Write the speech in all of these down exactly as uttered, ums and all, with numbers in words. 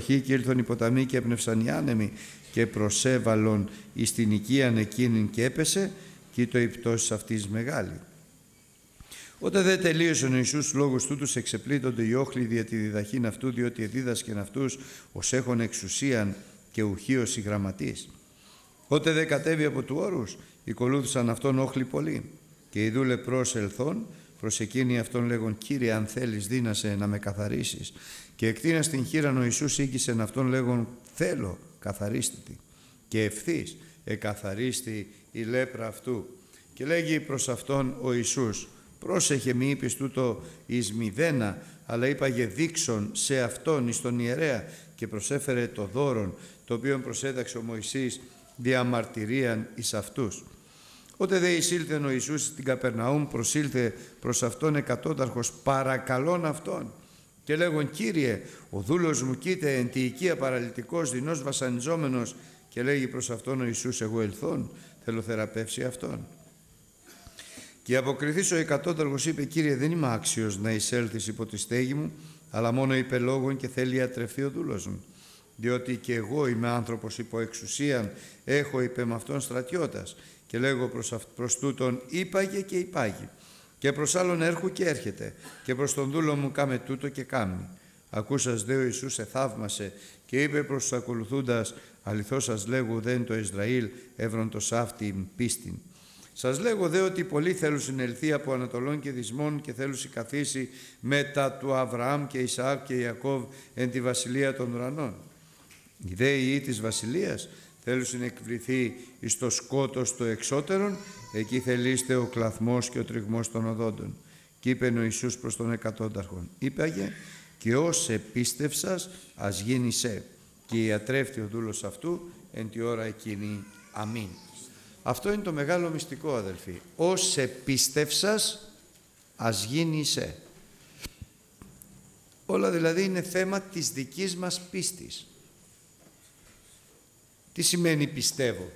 βροχή και ήλθον οι ποταμοί και έπνευσαν οι άνεμοι και προσέβαλον εις την οικίαν εκείνην και έπεσε και το η πτώση αυτής μεγάλη. Όταν δε τελείωσαν ο Ιησούς λόγους τούτους εξεπλήττονται οι όχλοι δια τη διδαχήν αυτού, διότι εδίδασκεν αυτούς ως έχων εξουσίαν και ουχίως οι γραμματείς. Ότε δε κατέβη από του όρους, οικολούθησαν αυτόν όχλοι πολλοί. Και ειδού λεπρός ελθόν, προς εκείνη αυτόν λέγον, Κύριε, αν θέλεις δύνασε να με καθαρίσεις. Και εκτείνας την χείραν ο Ιησούς ήγησεν αυτόν λέγον, θέλω, καθαρίστητη. Και ευθύς εκαθαρίστη η λέπρα αυτού. Και λέγει προς αυτόν ο Ιησούς, πρόσεχε μη είπες τούτο εις μηδένα, αλλά είπαγε δείξον σε αυτόν εις τον ιερέα και προσέφερε το δώρον, το οποίο προσέταξε ο Μωυσής διαμαρτυρίαν εις αυτούς. Ότε δε εισήλθε ο Ιησούς στην Καπερναούμ, προσήλθε προς αυτόν εκατόνταρχος παρακαλών αυτόν και λέγον, Κύριε, ο δούλος μου κοίται εν τη οικία παραλυτικός δεινός βασανιζόμενος, και λέγει προς αυτόν ο Ιησούς, εγώ ελθόν, θέλω θεραπεύσει αυτόν. Και αποκριθής ο εκατόνταρχος είπε, Κύριε, δεν είμαι άξιος να εισέλθεις υπό τη στέγη μου, αλλά μόνο είπε λόγων και θέλει ιατρευθεί ο δούλος μου. Διότι και εγώ είμαι άνθρωπος υπό εξουσίαν, έχω είπε με αυτόν στρατιώτας. Και λέγω προς, αυ... προς τούτον είπαγε και υπάγει. Και προς άλλον έρχου και έρχεται. Και προς τον δούλο μου κάμε τούτο και κάμνει. Ακούσας δε ο Ιησούς εθαύμασε και είπε προς τους ακολουθούντας, αληθώς σας λέγω δεν το Ισραήλ έβρον το σάφτην πίστην. Σας λέγω δε ότι πολλοί θέλουν συνελθεί από Ανατολών και Δυσμών και θέλουν καθίσει μετά του Αβραάμ και Ισαάκ και Ιακώβ εν τη βασιλεία των ουρανών. Οι δε ιοί της βασιλείας θέλουν εκβληθεί εις το σκότος το εξώτερον, εκεί θελείστε ο κλαθμός και ο τριγμός των οδόντων. Και είπε ο Ιησούς προς τον εκατόνταρχον, είπαγε και ως επίστευσας ας γίνει σε. Και ιατρεύτη ο δούλος αυτού εν τη ώρα εκείνη. Αμήν. Αυτό είναι το μεγάλο μυστικό, αδελφοί. Ως επίστευσας ας γίνει σε. Όλα δηλαδή είναι θέμα της δικής μας πίστης. Τι σημαίνει πιστεύω?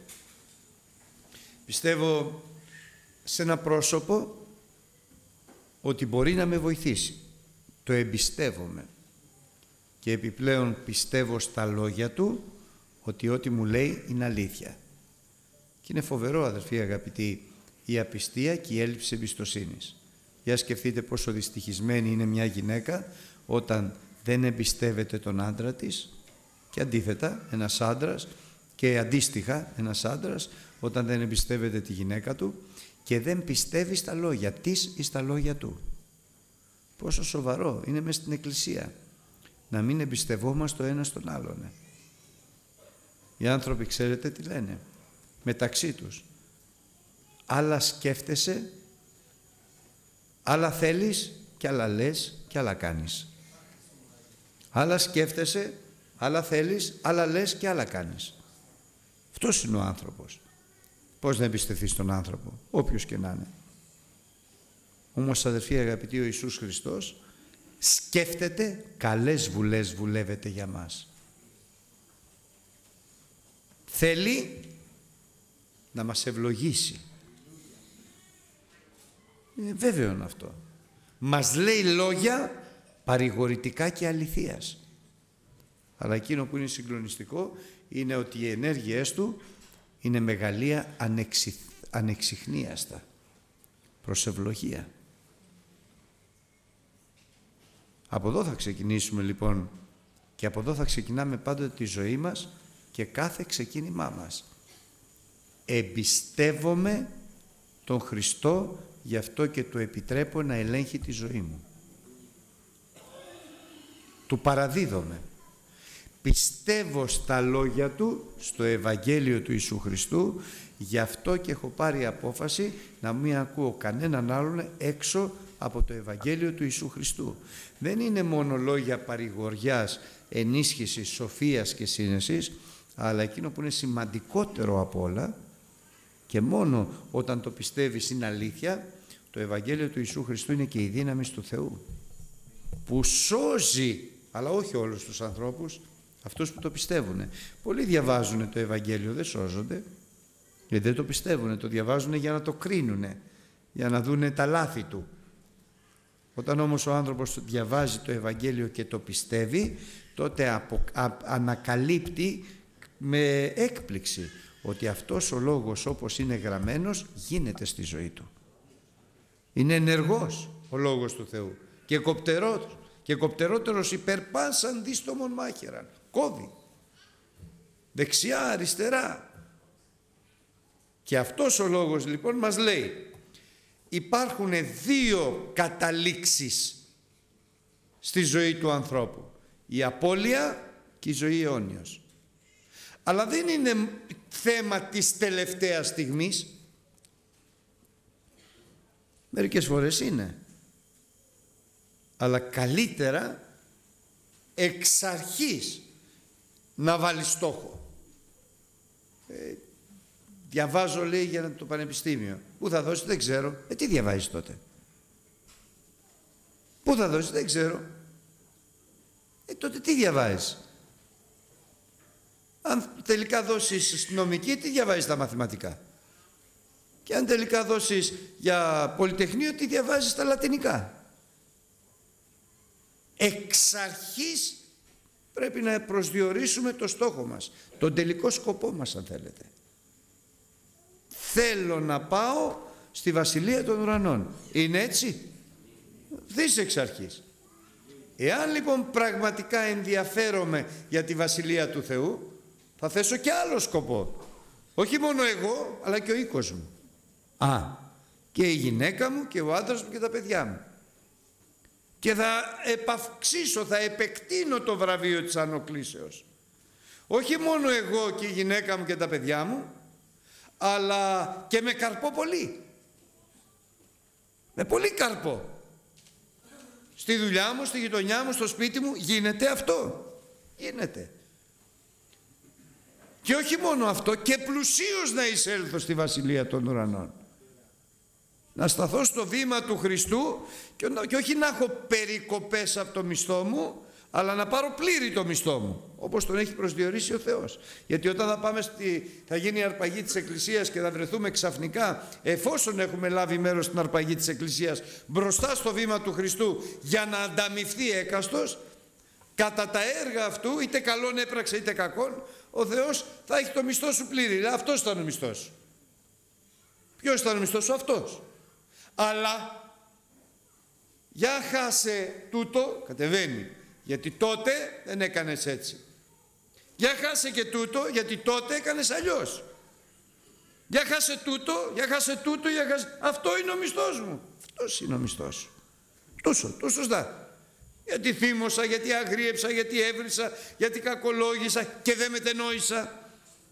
Πιστεύω σε ένα πρόσωπο ότι μπορεί να με βοηθήσει. Το εμπιστεύομαι. Και επιπλέον πιστεύω στα λόγια του ότι ό,τι μου λέει είναι αλήθεια. Και είναι φοβερό, αδελφοί αγαπητοί, η απιστία και η έλλειψη εμπιστοσύνης. Για σκεφτείτε πόσο δυστυχισμένη είναι μια γυναίκα όταν δεν εμπιστεύεται τον άντρα της, και αντίθετα ένας άντρας, και αντίστοιχα ένας άντρας όταν δεν εμπιστεύεται τη γυναίκα του και δεν πιστεύει στα λόγια της ή στα λόγια του. Πόσο σοβαρό είναι μέσα στην Εκκλησία να μην εμπιστευόμαστε ο ένας τον άλλον. Οι άνθρωποι, ξέρετε τι λένε μεταξύ τους? Άλλα σκέφτεσαι, άλλα θέλεις και άλλα λες και άλλα κάνεις. Άλλα σκέφτεσαι, άλλα θέλεις, άλλα λες και άλλα κάνεις. Αυτός είναι ο άνθρωπος. Πώς να εμπιστευτείς τον άνθρωπο, όποιος και να είναι? Όμως, αδελφοί αγαπητοί, ο Ιησούς Χριστός σκέφτεται καλές βουλές, βουλεύεται για μας. Θέλει να μας ευλογήσει. Είναι βέβαιο αυτό. Μας λέει λόγια παρηγορητικά και αληθείας. Αλλά εκείνο που είναι συγκλονιστικό είναι ότι οι ενέργειές του είναι μεγαλεία ανεξι... ανεξιχνίαστα προς ευλογία. Από εδώ θα ξεκινήσουμε λοιπόν, και από εδώ θα ξεκινάμε πάντοτε τη ζωή μας και κάθε ξεκίνημά μας. Εμπιστεύομαι τον Χριστό, γι' αυτό και του επιτρέπω να ελέγχει τη ζωή μου. Του παραδίδομαι. Πιστεύω στα λόγια του, στο Ευαγγέλιο του Ιησού Χριστού, γι' αυτό και έχω πάρει απόφαση να μην ακούω κανέναν άλλον έξω από το Ευαγγέλιο του Ιησού Χριστού. Δεν είναι μόνο λόγια παρηγοριάς, ενίσχυσης, σοφίας και σύνεσης, αλλά εκείνο που είναι σημαντικότερο από όλα, και μόνο όταν το πιστεύεις είναι αλήθεια, το Ευαγγέλιο του Ιησού Χριστού είναι και η δύναμη του Θεού, που σώζει, αλλά όχι όλους τους ανθρώπους, αυτούς που το πιστεύουν. Πολλοί διαβάζουν το Ευαγγέλιο, δεν σώζονται, γιατί δεν το πιστεύουν, το διαβάζουν για να το κρίνουν, για να δούνε τα λάθη του. Όταν όμως ο άνθρωπος διαβάζει το Ευαγγέλιο και το πιστεύει, τότε απο, α, ανακαλύπτει με έκπληξη ότι αυτός ο λόγος όπως είναι γραμμένος γίνεται στη ζωή του. Είναι ενεργός ο λόγος του Θεού και κοπτερός και κοπτερότερος υπέρ πάσαν δίστομον μάχαιραν. Κόβει δεξιά αριστερά. Και αυτός ο λόγος λοιπόν μας λέει υπάρχουν δύο καταλήξεις στη ζωή του ανθρώπου, η απώλεια και η ζωή αιώνιος. Αλλά δεν είναι θέμα της τελευταίας στιγμής. Μερικές φορές είναι, αλλά καλύτερα εξ αρχής να βάλει στόχο. ε, διαβάζω λέει για το πανεπιστήμιο. Πού θα δώσει δεν ξέρω. Ε τι διαβάζεις τότε? Πού θα δώσει δεν ξέρω. Ε τότε τι διαβάζεις? Αν τελικά δώσεις νομική, τι διαβάζεις τα μαθηματικά? Και αν τελικά δώσεις για πολυτεχνείο, τι διαβάζεις τα λατινικά? Εξ αρχής πρέπει να προσδιορίσουμε το στόχο μας, τον τελικό σκοπό μας αν θέλετε. Θέλω να πάω στη Βασιλεία των Ουρανών. Είναι έτσι? Δεις εξ αρχής. Εάν λοιπόν πραγματικά ενδιαφέρομαι για τη Βασιλεία του Θεού, θα θέσω και άλλο σκοπό. Όχι μόνο εγώ, αλλά και ο οίκος μου. Α, και η γυναίκα μου και ο άντρας μου και τα παιδιά μου. Και θα επαυξήσω, θα επεκτείνω το βραβείο της ανοκλήσεως. Όχι μόνο εγώ και η γυναίκα μου και τα παιδιά μου, αλλά και με καρπό πολύ. Με πολύ καρπό. Στη δουλειά μου, στη γειτονιά μου, στο σπίτι μου γίνεται αυτό. Γίνεται. Και όχι μόνο αυτό, και πλουσίως να εισέλθω στη Βασιλεία των Ουρανών. Να σταθώ στο βήμα του Χριστού και, και όχι να έχω περικοπές από το μισθό μου, αλλά να πάρω πλήρη το μισθό μου, όπως τον έχει προσδιορίσει ο Θεός. Γιατί όταν θα πάμε στη, θα γίνει η αρπαγή της Εκκλησίας και θα βρεθούμε ξαφνικά, εφόσον έχουμε λάβει μέρος στην αρπαγή της Εκκλησίας, μπροστά στο βήμα του Χριστού για να ανταμοιφθεί έκαστος, κατά τα έργα αυτού, είτε καλόν έπραξε είτε κακόν, ο Θεός θα έχει το μισθό σου πλήρη. Αυτός ήταν ο μισθός σου. Ποιος ήταν ο μισθός σου? Αυτός. Αλλά για χάσε τούτο, κατεβαίνει, γιατί τότε δεν έκανες έτσι. Για χάσε και τούτο, γιατί τότε έκανες αλλιώς. Για χάσε τούτο, για χάσε τούτο, για χάσε... Αυτό είναι ο μισθός μου. Αυτός είναι ο μισθός σου. Τόσο, τόσο σωστά. Γιατί θύμωσα, γιατί αγρίεψα, γιατί έβρισα, γιατί κακολόγησα και δεν μετενόησα.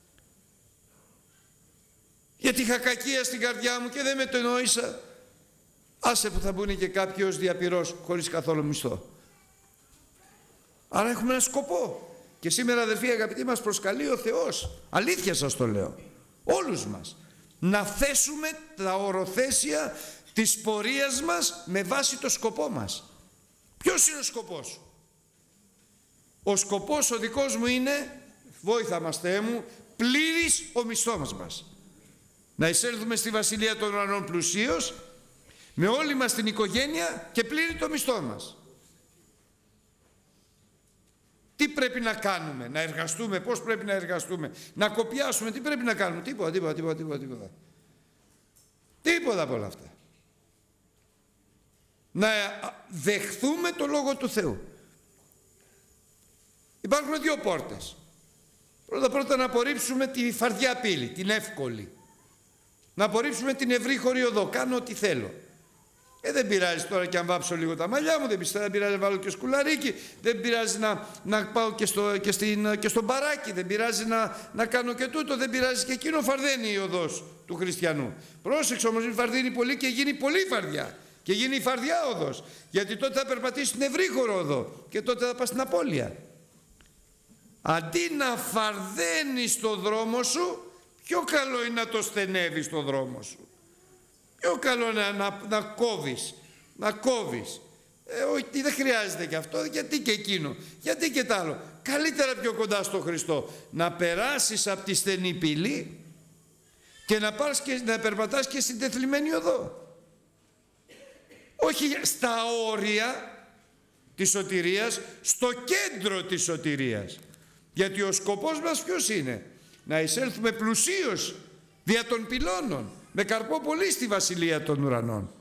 Γιατί είχα κακία στην καρδιά μου και δεν μετενόησα. Άσε που θα μπουν και κάποιοι ως διαπυρός χωρίς καθόλου μισθό. Άρα έχουμε ένα σκοπό. Και σήμερα αδερφοί αγαπητοί μας προσκαλεί ο Θεός. Αλήθεια σας το λέω. Όλους μας. Να θέσουμε τα οροθέσια της πορείας μας με βάση το σκοπό μας. Ποιος είναι ο σκοπός σου? Ο σκοπός ο δικός μου είναι, βόηθα μας Θεέ μου, πλήρης ο μισθός μας. Να εισέλθουμε στη Βασιλεία των Ουρανών πλουσίως, με όλη μας την οικογένεια και πλήρη το μισθό μας. Τι πρέπει να κάνουμε? Να εργαστούμε? Πώς πρέπει να εργαστούμε? Να κοπιάσουμε? Τι πρέπει να κάνουμε? Τίποτα, τίποτα, τίποτα, τίποτα, τίποτα. Τίποτα από όλα αυτά. Να δεχθούμε το Λόγο του Θεού. Υπάρχουν δύο πόρτες. Πρώτα πρώτα να απορρίψουμε τη φαρδιά πύλη, την εύκολη. Να απορρίψουμε την ευρύχωρη οδό. Κάνω ό,τι θέλω. Ε, δεν πειράζει τώρα και αν βάψω λίγο τα μαλλιά μου, δεν πειράζει να βάλω και σκουλαρίκι, δεν πειράζει να, να πάω και στο, και, στην, και στο μπαράκι, δεν πειράζει να, να κάνω και τούτο, δεν πειράζει και εκείνο, φαρδένει η οδός του χριστιανού. Πρόσεξε όμως, μην φαρδίνει πολύ και γίνει πολύ φαρδιά. Και γίνει η φαρδιά οδός. Γιατί τότε θα περπατήσει στην ευρύχωρο οδό και τότε θα πας στην απώλεια. Αντί να φαρδένεις το δρόμο σου, πιο καλό είναι να το στενεύεις το δρόμο σου. Πιο καλό είναι να, να, να κόβεις, να κόβεις. Ε, όχι, δεν χρειάζεται και αυτό, γιατί και εκείνο, γιατί και τ' άλλο. Καλύτερα πιο κοντά στο Χριστό. Να περάσεις από τη στενή πύλη και να, πας και να περπατάς και στην τεθλιμμένη οδό. όχι στα όρια της σωτηρίας, στο κέντρο της σωτηρίας. Γιατί ο σκοπός μας ποιος είναι? Να εισέλθουμε πλουσίως δια των πυλώνων, με καρπό πολύ στη βασιλεία των ουρανών.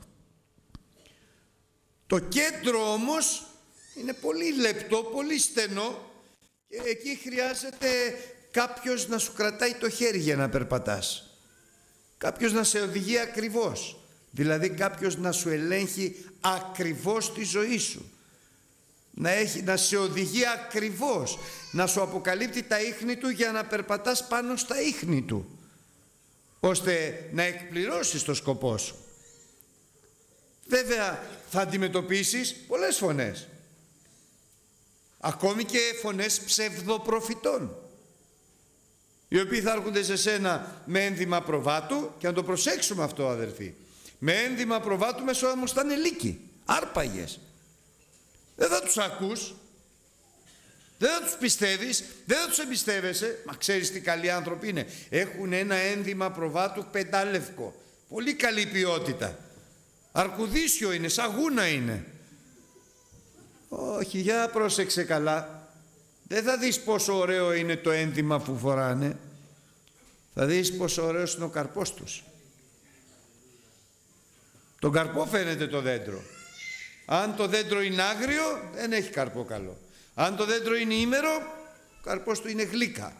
Το κέντρο όμως είναι πολύ λεπτό, πολύ στενό, και εκεί χρειάζεται κάποιος να σου κρατάει το χέρι για να περπατάς. Κάποιος να σε οδηγεί ακριβώς. Δηλαδή κάποιος να σου ελέγχει ακριβώς τη ζωή σου. Να, έχει, να σε οδηγεί ακριβώς. Να σου αποκαλύπτει τα ίχνη του για να περπατάς πάνω στα ίχνη του, ώστε να εκπληρώσεις το σκοπό σου. Βέβαια θα αντιμετωπίσεις πολλές φωνές. Ακόμη και φωνές ψευδοπροφητών, οι οποίοι θα έρχονται σε σένα με ένδυμα προβάτου, και να το προσέξουμε αυτό, αδερφοί, με ένδυμα προβάτου μέσω όμως τα νελίκη, άρπαγες. Δεν θα τους ακούς, δεν θα τους πιστεύεις, δεν θα τους εμπιστεύεσαι. Μα ξέρεις τι καλοί άνθρωποι είναι? Έχουν ένα ένδυμα προβάτου πεντάλευκο, πολύ καλή ποιότητα, αρκουδίσιο είναι, σαγούνα είναι. Όχι, για πρόσεξε καλά. Δεν θα δεις πόσο ωραίο είναι το ένδυμα που φοράνε. Θα δεις πόσο ωραίος είναι ο καρπός τους. Τον καρπό φαίνεται το δέντρο. Αν το δέντρο είναι άγριο, δεν έχει καρπό καλό. Αν το δέντρο είναι ήμερο, ο καρπός του είναι γλύκα.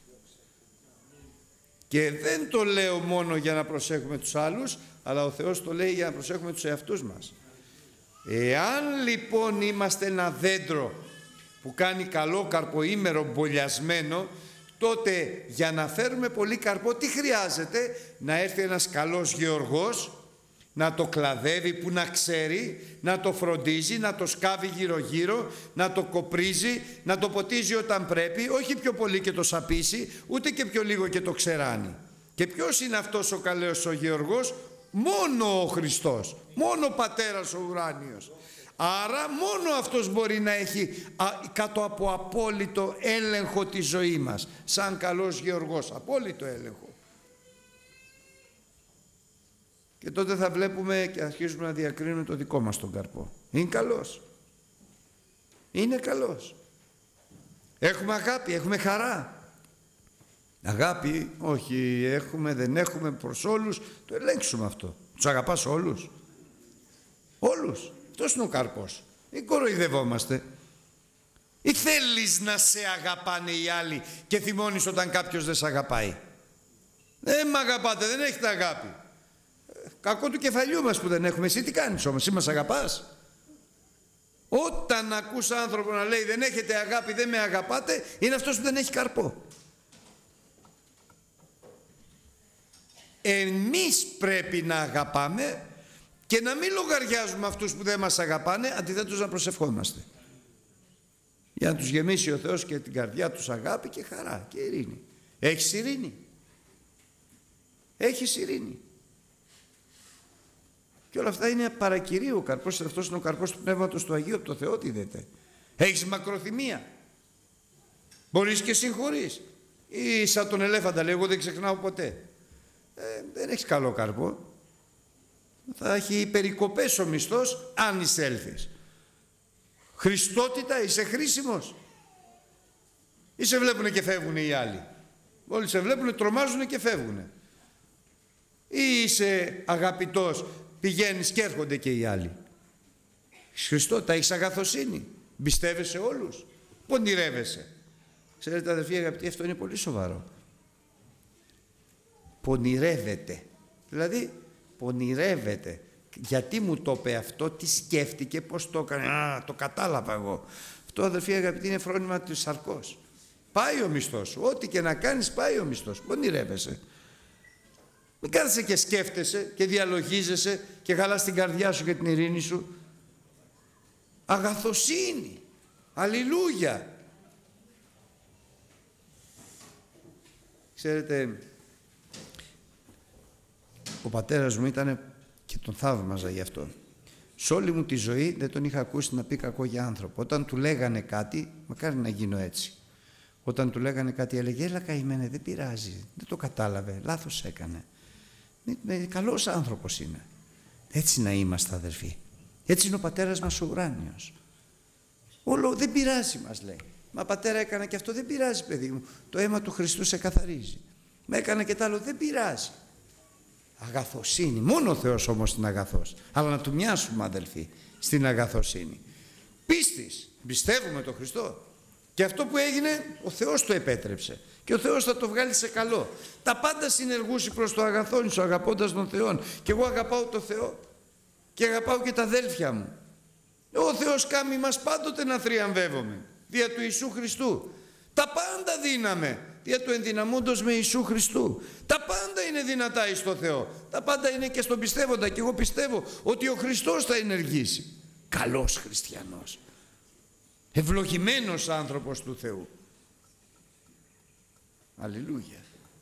Και δεν το λέω μόνο για να προσέχουμε τους άλλους, αλλά ο Θεός το λέει για να προσέχουμε τους εαυτούς μας. Εάν λοιπόν είμαστε ένα δέντρο που κάνει καλό καρπό, ήμερο, μπολιασμένο, τότε για να φέρουμε πολύ καρπό τι χρειάζεται? Να έρθει ένας καλός γεωργός, να το κλαδεύει, που να ξέρει, να το φροντίζει, να το σκάβει γύρω γύρω, να το κοπρίζει, να το ποτίζει όταν πρέπει, όχι πιο πολύ και το σαπίσει, ούτε και πιο λίγο και το ξεράνει. Και ποιος είναι αυτός ο καλός ο γεωργός? Μόνο ο Χριστός, μόνο ο Πατέρας ο ουράνιος. Άρα μόνο αυτός μπορεί να έχει α, κάτω από απόλυτο έλεγχο τη ζωή μας, σαν καλός γεωργός, απόλυτο έλεγχο. Και τότε θα βλέπουμε και αρχίζουμε να διακρίνουμε το δικό μας τον καρπό. Είναι καλός, είναι καλός. Έχουμε αγάπη, έχουμε χαρά. Αγάπη, όχι, έχουμε, δεν έχουμε, προς όλους. Το ελέγξουμε αυτό. Τους αγαπάς όλους? Όλους. Αυτός είναι ο καρπός. Ή κοροϊδευόμαστε? Ή θέλεις να σε αγαπάνε οι άλλοι και θυμώνεις όταν κάποιος δεν σε αγαπάει? Δεν μ' αγαπάτε, δεν έχετε αγάπη. Κακό του κεφαλιού μας που δεν έχουμε. Εσύ τι κάνεις όμως? Εσύ μας αγαπάς? Όταν ακούς άνθρωπο να λέει δεν έχετε αγάπη, δεν με αγαπάτε, είναι αυτός που δεν έχει καρπό. Εμείς πρέπει να αγαπάμε και να μην λογαριάζουμε αυτούς που δεν μας αγαπάνε, αντιθέτως να προσευχόμαστε για να τους γεμίσει ο Θεός και την καρδιά τους αγάπη και χαρά και ειρήνη. Έχεις ειρήνη? Έχεις ειρήνη? Και όλα αυτά είναι παρακυρίου. Ο καρπός αυτός είναι ο καρπός του Πνεύματος του Αγίου, από το Θεό τη δέτε. Έχεις μακροθυμία? Μπορείς και συγχωρείς? Ή σαν τον ελέφαντα λέει εγώ δεν ξεχνάω ποτέ? Ε, δεν έχεις καλό καρπό. Θα έχει περικοπές ο μισθός αν εισέλθεις. Χριστότητα, είσαι χρήσιμος? Ή σε βλέπουνε και φεύγουνε οι άλλοι? Όλοι σε βλέπουνε, τρομάζουνε και φεύγουνε. Ή είσαι αγαπητός, πηγαίνεις και έρχονται και οι άλλοι? Χριστότητα, έχεις αγαθοσύνη? Πιστεύεσαι όλους? Πονηρεύεσαι? Ξέρετε αδερφοί αγαπητοί, αυτό είναι πολύ σοβαρό. Πονηρεύεται. Δηλαδή πονηρεύεται. Γιατί μου το είπε αυτό, τι σκέφτηκε, πώς το έκανε? Α, το κατάλαβα εγώ. Αυτό αδερφοί αγαπητοί είναι φρόνημα του σαρκός. Πάει ο μισθός σου. Ό,τι και να κάνεις πάει ο μισθός. Πονηρεύεσαι. Μην κάθεσαι και σκέφτεσαι και διαλογίζεσαι και χαλάς την καρδιά σου και την ειρήνη σου. Αγαθοσύνη. Αλληλούια. Ξέρετε, ο πατέρας μου ήταν και τον θαύμαζα γι' αυτό. Σε όλη μου τη ζωή δεν τον είχα ακούσει να πει κακό για άνθρωπο. Όταν του λέγανε κάτι, μακάρι να γίνω έτσι. Όταν του λέγανε κάτι έλεγε έλα καημένε, δεν πειράζει, δεν το κατάλαβε, λάθος έκανε. Καλός άνθρωπος είναι. Έτσι να είμαστε αδερφοί. Έτσι είναι ο πατέρας μας ο ουράνιος. Όλο δεν πειράζει μας λέει. Μα πατέρα έκανα και αυτό, δεν πειράζει παιδί μου. Το αίμα του Χριστού σε καθαρίζει. Μα έκανα και τ' άλλο, δεν πειράζει. Αγαθοσύνη. Μόνο ο Θεός όμως είναι αγαθός. Αλλά να του μοιάσουμε αδελφοί στην αγαθοσύνη. Πίστης. Πιστεύουμε τον Χριστό. Και αυτό που έγινε ο Θεός το επέτρεψε. Και ο Θεός θα το βγάλει σε καλό. Τα πάντα συνεργούσι προς το αγαθόν σου, αγαπώντας τον Θεό. Και εγώ αγαπάω τον Θεό. Και αγαπάω και τα αδέλφια μου. Ο Θεός κάμει μας πάντοτε να θριαμβεύομαι. Δια του Ιησού Χριστού. Τα πάντα δύναμε. Δια του ενδυναμώντος με Ιησού Χριστού. Τα πάντα είναι δυνατά εις το Θεό. Τα πάντα είναι και στον πιστεύοντα. Και εγώ πιστεύω ότι ο Χριστός θα ενεργήσει. Καλός χριστιανός. Ευλογημένος άνθρωπος του Θεού. Αλληλούια.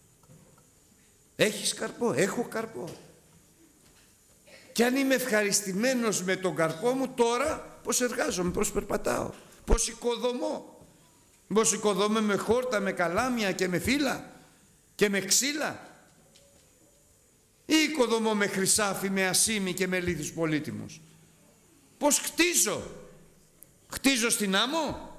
Έχεις καρπό, έχω καρπό. Και αν είμαι ευχαριστημένος με τον καρπό μου, τώρα πώς εργάζομαι, πώς περπατάω, πώς οικοδομώ. Πώς οικοδομώ με χόρτα, με καλάμια και με φύλλα και με ξύλα. Ή οικοδομώ με χρυσάφι, με ασήμι και με λίθους πολύτιμους. Πώς χτίζω. Χτίζω στην άμμο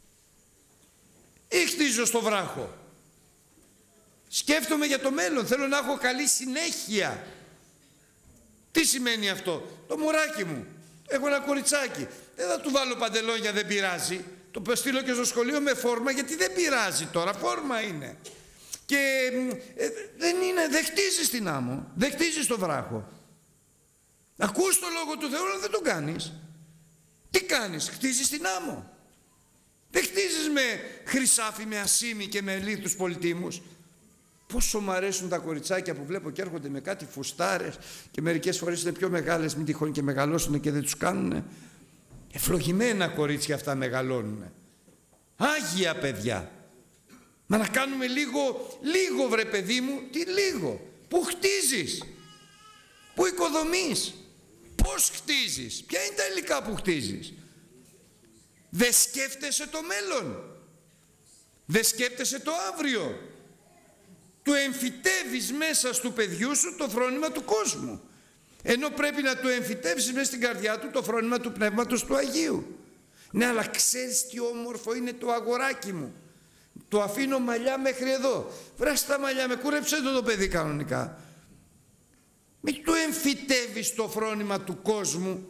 ή χτίζω στο βράχο. Σκέφτομαι για το μέλλον, θέλω να έχω καλή συνέχεια. Τι σημαίνει αυτό? Το μωράκι μου, έχω ένα κοριτσάκι, δεν θα του βάλω παντελόνια, δεν πειράζει. Το στείλω και στο σχολείο με φόρμα, γιατί δεν πειράζει τώρα, φόρμα είναι. Και ε, δεν είναι, δεν χτίζεις στην άμμο, δεν χτίζεις στο βράχο. Ακούς το λόγο του Θεού, αλλά δεν το κάνεις. Τι κάνεις? Χτίζεις την άμμο. Δεν χτίζεις με χρυσάφι, με ασήμι και με λίθους πολυτίμους. Πόσο μου αρέσουν τα κοριτσάκια που βλέπω και έρχονται με κάτι φουστάρες και μερικές φορές είναι πιο μεγάλες, μην τυχόν και μεγαλώσουν και δεν τους κάνουνε. Ευλογημένα κορίτσια αυτά μεγαλώνουνε. Άγια παιδιά. Μα να κάνουμε λίγο, λίγο βρε παιδί μου, τι λίγο. Πού χτίζεις? Πού οικοδομείς? Πώς χτίζεις? Ποια είναι τα υλικά που χτίζεις? Δεν σκέφτεσαι το μέλλον. Δεν σκέφτεσαι το αύριο. Του εμφυτεύεις μέσα στο παιδιού σου το φρόνημα του κόσμου. Ενώ πρέπει να του εμφυτεύσεις μέσα στην καρδιά του το φρόνημα του Πνεύματος του Αγίου. Ναι, αλλά ξέρεις τι όμορφο είναι το αγοράκι μου. Το αφήνω μαλλιά μέχρι εδώ. Βράσ' τα μαλλιά με, κούρεψε το το παιδί κανονικά. Μην του εμφυτεύεις το φρόνημα του κόσμου.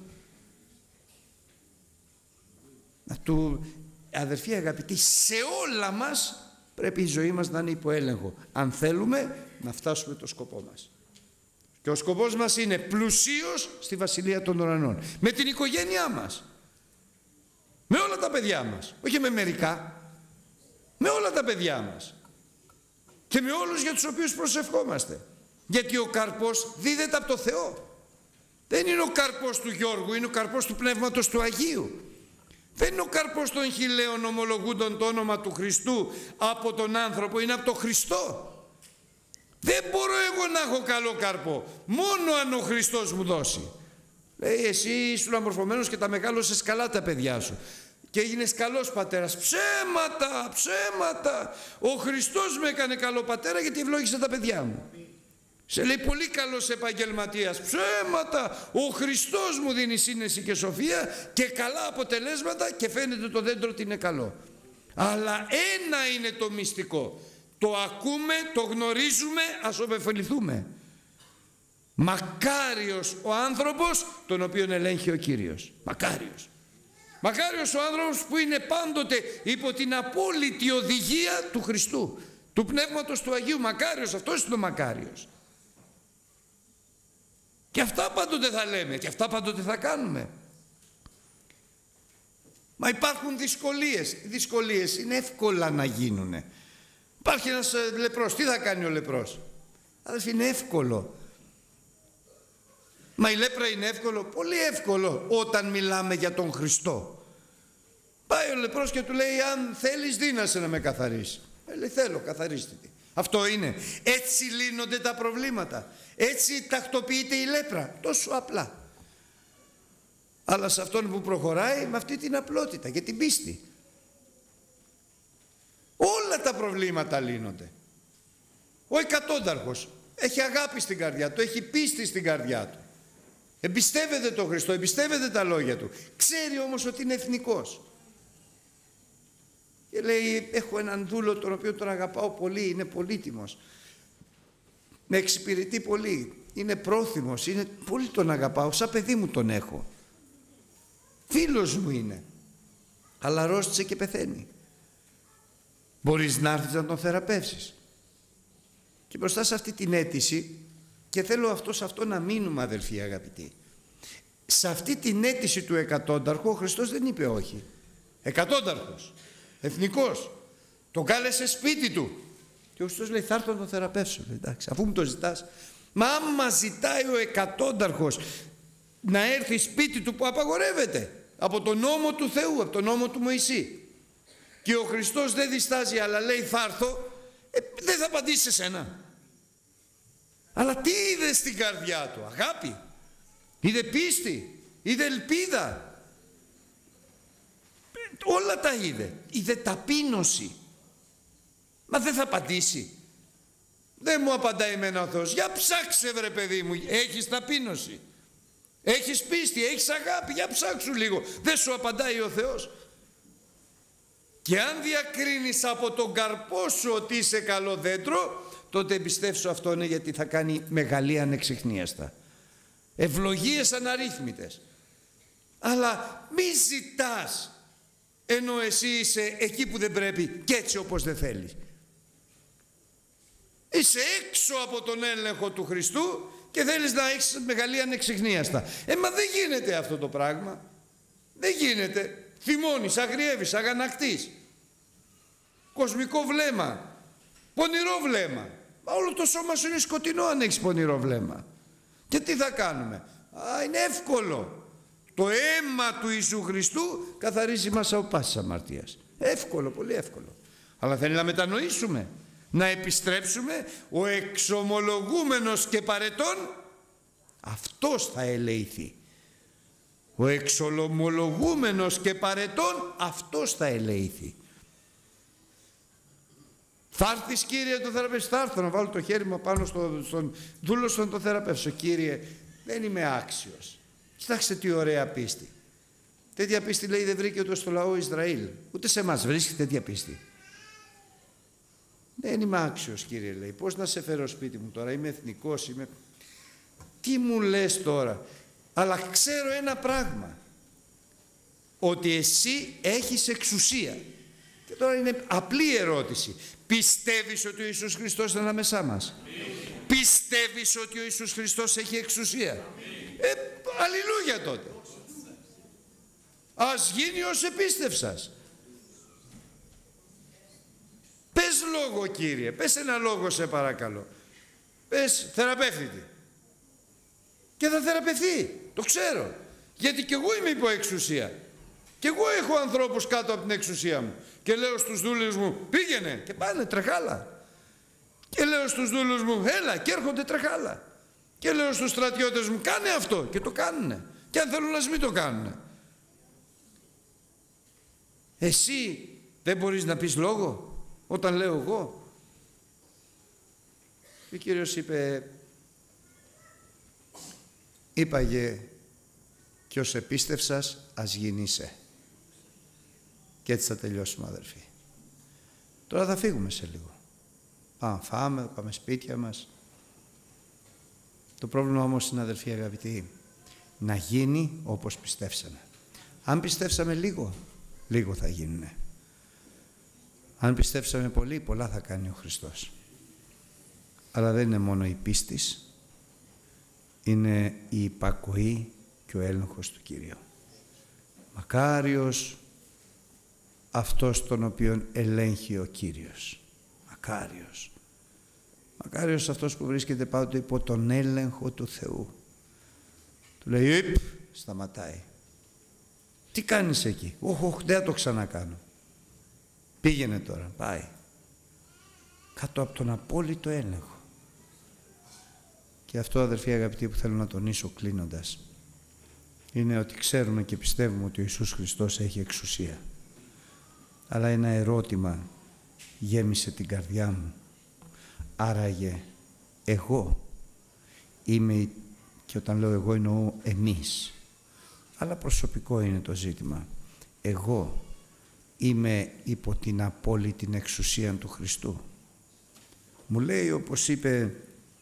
Να του, αδερφοί αγαπητοί, σε όλα μας πρέπει η ζωή μας να είναι υπό έλεγχο. Αν θέλουμε να φτάσουμε το σκοπό μας. Και ο σκοπός μας είναι πλουσίος στη Βασιλεία των Ουρανών. Με την οικογένειά μας. Με όλα τα παιδιά μας. Όχι με μερικά. Με όλα τα παιδιά μας. Και με όλους για τους οποίους προσευχόμαστε. Γιατί ο καρπός δίδεται από το Θεό. Δεν είναι ο καρπός του Γιώργου, είναι ο καρπός του Πνεύματος του Αγίου. Δεν είναι ο καρπός των χιλέων ομολογούντων το όνομα του Χριστού από τον άνθρωπο, είναι από τον Χριστό. Δεν μπορώ εγώ να έχω καλό καρπό, μόνο αν ο Χριστός μου δώσει. Λέει, εσύ ήσουν αμορφωμένος και τα μεγάλωσες καλά τα παιδιά σου και έγινες καλός πατέρας. Ψέματα, ψέματα. Ο Χριστός με έκανε καλό πατέρα γιατί ευλόγησε τα παιδιά μου. Σε λέει πολύ καλός επαγγελματίας. Ψέματα. Ο Χριστός μου δίνει σύνεση και σοφία και καλά αποτελέσματα και φαίνεται το δέντρο ότι είναι καλό. Αλλά ένα είναι το μυστικό. Το ακούμε, το γνωρίζουμε, ας ωφεληθούμε. Μακάριος ο άνθρωπος τον οποίον ελέγχει ο Κύριος. Μακάριος. Μακάριος ο άνθρωπος που είναι πάντοτε υπό την απόλυτη οδηγία του Χριστού, του Πνεύματος του Αγίου. Μακάριος, αυτός είναι ο μακάριος. Και αυτά πάντοτε θα λέμε και αυτά πάντοτε θα κάνουμε. Μα υπάρχουν δυσκολίες. Οι δυσκολίες είναι εύκολα να γίνουνε. Υπάρχει ένας λεπρός. Τι θα κάνει ο λεπρός? Αδελφοί, είναι εύκολο. Μα η λέπρα είναι εύκολο? Πολύ εύκολο όταν μιλάμε για τον Χριστό. Πάει ο λεπρός και του λέει, αν θέλεις δύνασαι να με καθαρίσει. Ε, λέει, θέλω, καθαρίστε τη. Αυτό είναι. Έτσι λύνονται τα προβλήματα. Έτσι τακτοποιείται η λέπρα. Τόσο απλά. Αλλά σε αυτόν που προχωράει με αυτή την απλότητα και την πίστη, όλα τα προβλήματα λύνονται. Ο εκατόνταρχος έχει αγάπη στην καρδιά του, έχει πίστη στην καρδιά του. Εμπιστεύεται τον Χριστό, εμπιστεύεται τα λόγια Του. Ξέρει όμως ότι είναι εθνικός. Και λέει, έχω έναν δούλο τον οποίο τον αγαπάω πολύ, είναι πολύτιμος. Με εξυπηρετεί πολύ, είναι πρόθυμος, είναι, πολύ τον αγαπάω, σαν παιδί μου τον έχω. Φίλος μου είναι, αλλά αρρώστησε και πεθαίνει. Μπορείς να έρθεις να τον θεραπεύσεις? Και μπροστά σε αυτή την αίτηση, και θέλω αυτό σε αυτό να μείνουμε αδελφοί αγαπητοί, σε αυτή την αίτηση του εκατόνταρχου ο Χριστός δεν είπε όχι. Εκατόνταρχος, εθνικός, τον κάλεσε σπίτι του και ο Χριστός λέει θα έρθω να τον θεραπεύσω. Εντάξει, αφού μου το ζητάς. Μα άμα ζητάει ο εκατόνταρχος να έρθει σπίτι του που απαγορεύεται από τον νόμο του Θεού, από τον νόμο του Μωυσή, και ο Χριστός δεν διστάζει αλλά λέει θα έρθω, ε, δεν θα απαντήσει σε σένα. Αλλά τι είδε στην καρδιά του? Αγάπη, είδε πίστη, είδε ελπίδα, όλα τα είδε. Είδε ταπείνωση. Μα δεν θα απαντήσει? Δεν μου απαντάει εμένα ο Θεός. Για ψάξε βρε παιδί μου, έχεις ταπείνωση, έχεις πίστη, έχεις αγάπη, για ψάξου λίγο. Δεν σου απαντάει ο Θεός? Και αν διακρίνεις από τον καρπό σου ότι είσαι καλό δέντρο, τότε εμπιστεύσου αυτόν, γιατί θα κάνει μεγαλεία ανεξιχνίαστα, ευλογίες αναρρύθμιτες. Αλλά μη ζητάς ενώ εσύ είσαι εκεί που δεν πρέπει και έτσι όπως δεν θέλεις. Είσαι έξω από τον έλεγχο του Χριστού και θέλεις να έχεις μεγαλεία ανεξιχνίαστα. Ε, μα δεν γίνεται αυτό το πράγμα. Δεν γίνεται. Θυμώνεις, αγριεύεις, αγανακτείς. Κοσμικό βλέμμα, πονηρό βλέμμα. Μα όλο το σώμα σου είναι σκοτεινό αν έχεις πονηρό βλέμμα. Και τι θα κάνουμε? Α, είναι εύκολο. Το αίμα του Ιησού Χριστού καθαρίζει μας από πάσης αμαρτίας. Εύκολο, πολύ εύκολο. Αλλά θέλει να μετανοήσουμε, να επιστρέψουμε. Ο εξομολογούμενος και παρετών, αυτός θα ελεηθεί. Ο εξομολογούμενος και παρετών, αυτός θα ελεηθεί. Θα έρθεις Κύριε το θεραπεύσω? Θα έρθω να βάλω το χέρι μου πάνω στο, στον δούλο στον το θεραπεύσω. Κύριε, δεν είμαι άξιος. Κοιτάξτε τι ωραία πίστη. Τέτοια πίστη λέει δεν βρήκε ούτε στο λαό Ισραήλ. Ούτε σε εμάς βρίσκει τέτοια πίστη. Δεν είμαι άξιος Κύριε, λέει. Πώς να σε φέρω σπίτι μου τώρα? Είμαι εθνικός, είμαι... Τι μου λες τώρα? Αλλά ξέρω ένα πράγμα. Ότι εσύ έχεις εξουσία. Και τώρα είναι απλή ερώτηση. Πιστεύεις ότι ο Ιησούς Χριστός είναι ανάμεσά μας? Αμήν. Πιστεύεις ότι ο Ιησούς Χριστός έχει εξουσία? Αμήν. Ε, αλληλούια τότε. Ας γίνει ως επίστευσας. Πες λόγο Κύριε, πες ένα λόγο σε παρακαλώ. Πες θεραπεύτητη. Και θα θεραπευθεί, το ξέρω. Γιατί και εγώ είμαι υπό εξουσία. Και εγώ έχω ανθρώπους κάτω από την εξουσία μου. Και λέω στους δούλους μου πήγαινε, και πάνε τρεχάλα. Και λέω στους δούλους μου έλα, και έρχονται τρεχάλα. Και λέω στους στρατιώτες μου κάνε αυτό, και το κάνουνε. Και αν θέλουν να μην το κάνουνε. Εσύ δεν μπορείς να πεις λόγο όταν λέω εγώ? Ο Κύριος είπε, είπαγε και ως επίστευσας ας γίνησε. Και έτσι θα τελειώσουμε αδελφοί. Τώρα θα φύγουμε σε λίγο. Πάμε φάμε, πάμε σπίτια μας. Το πρόβλημα όμως είναι αδελφοί αγαπητοί, να γίνει όπως πιστεύσαμε. Αν πιστεύσαμε λίγο, λίγο θα γίνουνε. Αν πιστεύσαμε πολύ, πολλά θα κάνει ο Χριστός. Αλλά δεν είναι μόνο η πίστης, είναι η υπακοή και ο έλεγχος του Κυρίου. Μακάριος αυτός τον οποίον ελέγχει ο Κύριος. Μακάριος. Μακάριος αυτός που βρίσκεται πάντοτε υπό τον έλεγχο του Θεού. Του λέει, «Υπ», σταματάει. Τι κάνεις εκεί? «Όχ, όχ, δεν θα το ξανακάνω». Πήγαινε τώρα, πάει. Κάτω από τον απόλυτο έλεγχο. Και αυτό αδερφοί αγαπητοί που θέλω να τονίσω κλείνοντας, είναι ότι ξέρουμε και πιστεύουμε ότι ο Ιησούς Χριστός έχει εξουσία. Αλλά ένα ερώτημα γέμισε την καρδιά μου. Άραγε εγώ είμαι Και όταν λέω εγώ εννοώ εμείς. Αλλά προσωπικό είναι το ζήτημα. Εγώ είμαι υπό την απόλυτη εξουσία του Χριστού. Μου λέει, όπως είπε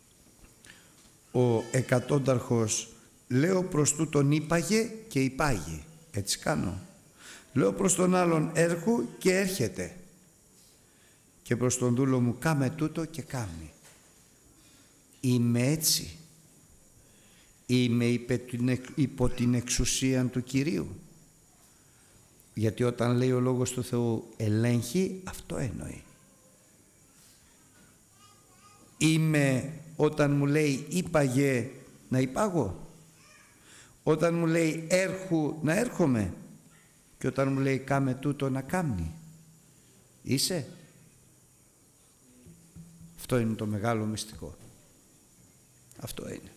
ο εκατόνταρχος, λέω προς τούτον είπαγε και υπάγει. Έτσι κάνω. Λέω προς τον άλλον έρχου και έρχεται. Και προς τον δούλο μου κάμε τούτο και κάμει. Είμαι έτσι. Είμαι υπό την εξουσία του Κυρίου. Γιατί όταν λέει ο Λόγος του Θεού ελέγχει, αυτό εννοεί. Είμαι όταν μου λέει είπαγε να υπάγω. Όταν μου λέει έρχου να έρχομαι. Και όταν μου λέει κάμε τούτο να κάμνει. Είσαι. Αυτό είναι το μεγάλο μυστικό. Αυτό είναι.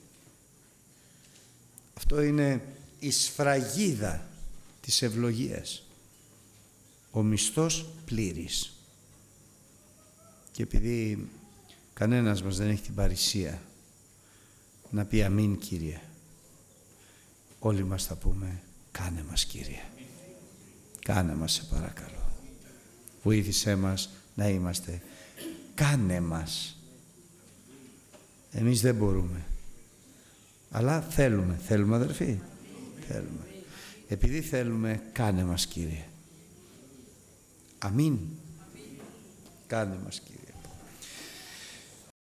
Αυτό είναι η σφραγίδα της ευλογίας. Ο μισθός πλήρης. Και επειδή κανένας μας δεν έχει την παρησία να πει αμήν Κύριε, όλοι μας θα πούμε κάνε μας Κύριε. Κάνε μας σε παρακαλώ. Βοήθησέ μας να είμαστε. Κάνε μας. Εμείς δεν μπορούμε. Αλλά θέλουμε. Θέλουμε αδερφοί. Θέλουμε. Επειδή θέλουμε, κάνε μας Κύριε. Αμήν. Κάνε μας Κύριε.